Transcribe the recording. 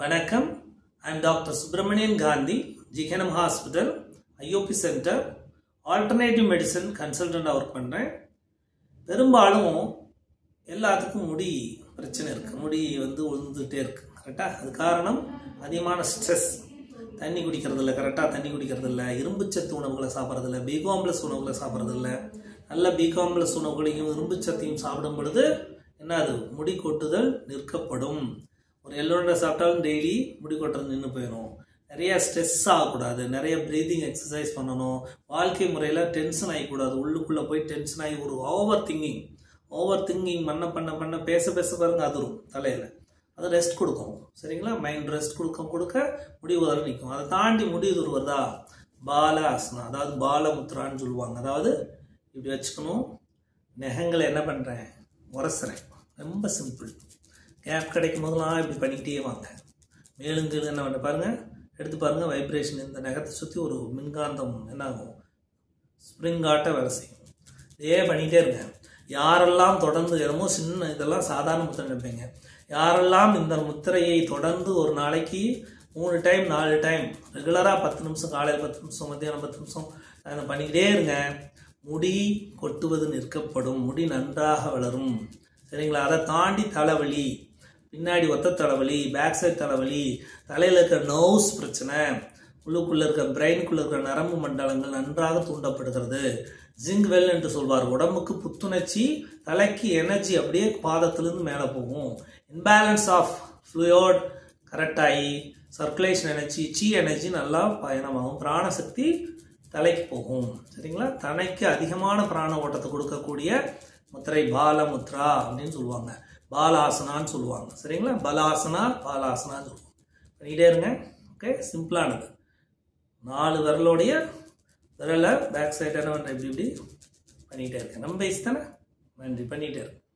வணக்கம். I am Dr. Subramanian Gandhi, GKNM Hospital, IOP Center, Alternative Medicine Consultant work பண்ணுறேன். பெரும்பாலும் எல்லாத்துக்கும் முடி பிரச்சனை இருக்குது. முடி உழுந்துகிட்டே இருக்குது. கரெக்டாக? அது காரணம் அதிகமான ஸ்ட்ரெஸ். தண்ணி குடிக்கிறதில்ல, கரெக்டாக தண்ணி குடிக்கிறதில்ல, இரும்புச்சத்து உணவுகளை சாப்பிட்றதில்ல, பி காம்ப்ளெக்ஸ் உணவுகளை சாப்பிட்றதில்ல. நல்ல பி காம்ப்ளெக்ஸ் உணவுகளையும் இரும்புச்சத்தையும் சாப்பிடும் பொழுது என்னது முடி கொட்டுதல் நிற்கப்படும். ஒரு எல்லோட சாப்பிட்டாலும் டெய்லி முடி கொட்டுறது நின்று போயிடும். நிறைய ஸ்ட்ரெஸ் ஆகக்கூடாது, நிறைய ப்ரீதிங் எக்ஸசைஸ் பண்ணணும். வாழ்க்கை முறையில் டென்ஷன் ஆகிக்கூடாது. உள்ளுக்குள்ளே போய் டென்ஷன் ஆகி ஒரு ஓவர் திங்கிங் பண்ண பேச பாருங்க அதிரும் தலையில். அது ரெஸ்ட் கொடுக்கும். சரிங்களா? மைண்ட் ரெஸ்ட் கொடுக்க முடி உதறி நிற்கும். அதை தாண்டி முடி உதறுவதா பால ஆசனா, அதாவது பாலமுத்ரான்னு சொல்லுவாங்க. அதாவது இப்படி வச்சுக்கணும். நெகங்களை என்ன பண்ணுறேன், உரசுறேன். ரொம்ப சிம்பிள். கேப் கிடைக்கும் போதெல்லாம் இப்படி பண்ணிக்கிட்டே வாங்க. மேலும் கீழே என்ன பண்ண பாருங்கள், எடுத்து பாருங்கள். வைப்ரேஷன் இந்த நகத்தை சுற்றி ஒரு மின்காந்தம் என்ன ஆகும், ஸ்ப்ரிங் ஆட்ட வேலை செய்யும். இதே பண்ணிகிட்டே இருங்க. யாரெல்லாம் தொடர்ந்து என்னமோ சின்ன இதெல்லாம் சாதாரண முத்திரை நினைப்பீங்க. யாரெல்லாம் இந்த முத்திரையை தொடர்ந்து ஒரு நாளைக்கு 3 டைம் 4 டைம் ரெகுலராக 10 நிமிஷம், காலையில் 10 நிமிஷம், மத்தியானம் 10 நிமிஷம் அதை பண்ணிக்கிட்டே இருங்க. முடி கொட்டுவது நிற்கப்படும். முடி நன்றாக வளரும். சரிங்களா? அதை தாண்டி தலைவலி, பின்னாடி ஒத்த தலைவலி, பேக் சைடு தலைவலி, தலையில் இருக்கிற நர்வ்ஸ் பிரச்சனை, உள்ளுக்குள்ளே இருக்கிற பிரெயினுக்குள்ளே இருக்கிற நரம்பு மண்டலங்கள் நன்றாக தூண்டப்படுகிறது. ஜிங்க் வெல் என்று சொல்வார். உடம்புக்கு புத்துணர்ச்சி, தலைக்கு எனர்ஜி அப்படியே பாதத்திலிருந்து மேலே போகும். இன்பேலன்ஸ் ஆஃப் ஃப்ளூயிட் கரெக்டாகி சர்க்குலேஷன் எனர்ஜி, சி எனர்ஜி நல்லா பயணமாகும். பிராணசக்தி தலைக்கு போகும். சரிங்களா? தலைக்கு அதிகமான பிராண ஓட்டத்தை கொடுக்கக்கூடிய முத்திரை பாலமுத்ரா அப்படின்னு சொல்லுவாங்க. பாலாசனான்னு சொல்லுவாங்க. சரிங்களா? பலாசனா பாலாசனான்னு சொல்லுவாங்க. பண்ணிக்கிட்டே இருங்க. ஓகே, சிம்பிளானது. 4 விரலோடைய விரலை பேக் சைடு என்ன பண்ணுறேன், இப்படி பண்ணிகிட்டே இருக்கேன். நம்ம வயசு தானே. நன்றி. பண்ணிகிட்டே இருக்கேன்.